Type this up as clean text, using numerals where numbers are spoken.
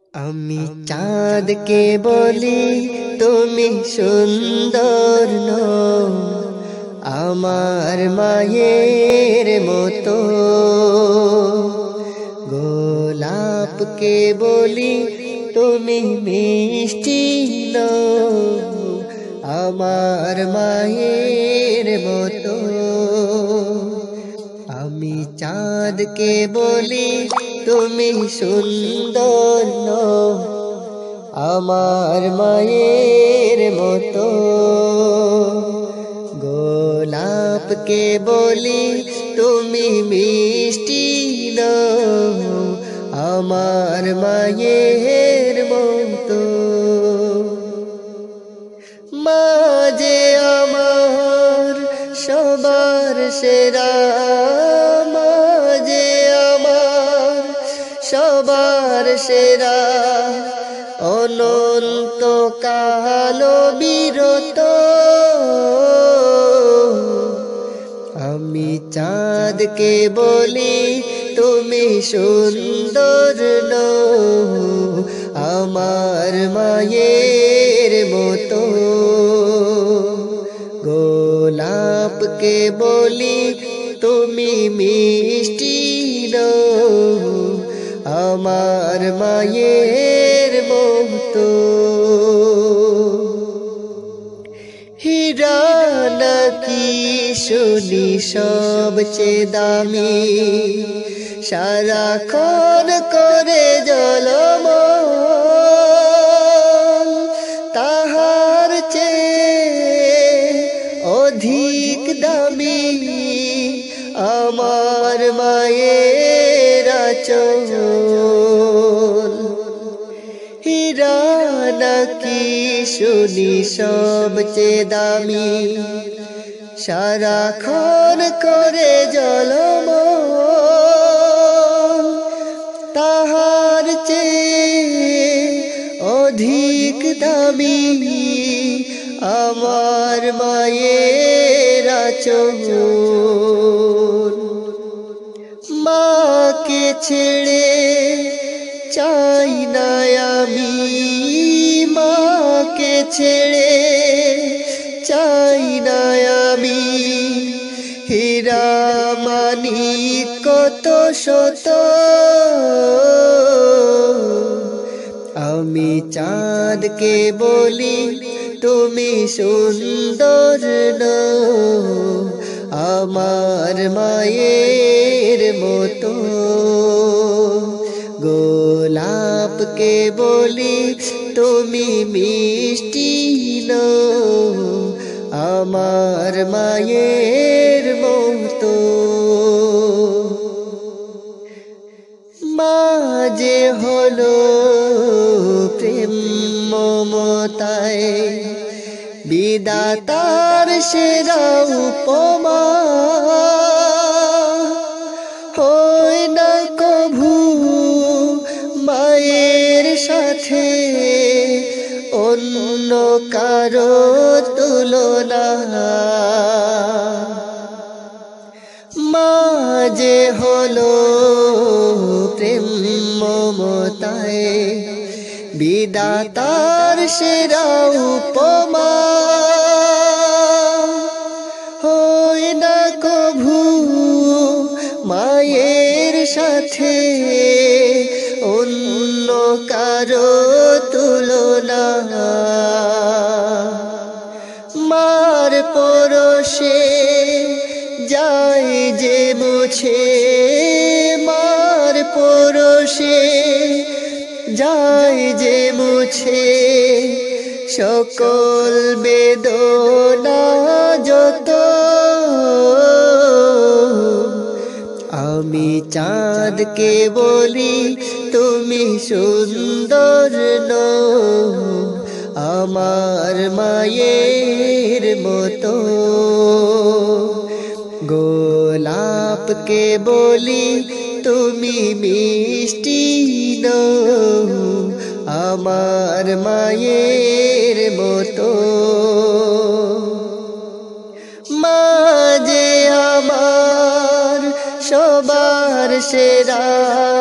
আমি চাঁদকে বলি তুমি সুন্দর নও, আমার মায়ের মতো। গোলাপকে বলি তুমি মিষ্টি নও, আমার মায়ের মতো। আমি চাঁদকে বলি তুমি সুন্দর নও, আমার মায়ের মতো। গোলাপকে বলি তুমি মিষ্টি নও, আমার মায়ের মতো। মা যে আমার সবার সেরা, মা যে আমার সবার সেরা, অনন্ত কাল বিরত। আমি চাঁদকে বলি তুমি সুন্দর নও, আমার মায়ের মতো। গোলাপকে বলি তুমি মিষ্টি নও, আমার মায়ের মতো। হীরা নাকি শুনি সবচেয়ে দামি, সারাক্ষণ করে ঝলমল, তাহার চেয়ে অধিক দামি আমার মায়ের আঁচল। হীরা নাকি শুনি সবচেয়ে দামি, সারাক্ষণ করে ঝলমল, তাহার চেয়ে অধিক দামি আমার মায়ের আঁচল। মাকে ছেড়ে চাই না আমি, মাকে ছেড়ে চাই না আমি, হীরা মানিক কত শত। আমি চাঁদকে বলি তুমি সুন্দর নও, আমার মায়ের মতো। গোলাপকে বলি তুমি মিষ্টি নও, আমার মায়ের মতো। মা যে হলো প্রেম মমতায় বিধাতার সেরা উপমা, হয় না কভু মায়ের সাথে অন্য কারো তুলনা। মা যে হলো প্রেম মমতায় বিধাতার সেরা উপমা, হয় না কভু মায়ের সাথে অন্য কারো তুলনা। মার পরশে যায় যে মুছে, মার পরশে যায় যে মুছে, সকল বেদনা যত। আমি চাঁদকে বলি তুমি সুন্দর নও, আমার মায়ের মতো। গোলাপকে বলি তুমি মিষ্টি নও, আমার মায়ের মতো। মা যে আমার সবার সেরা,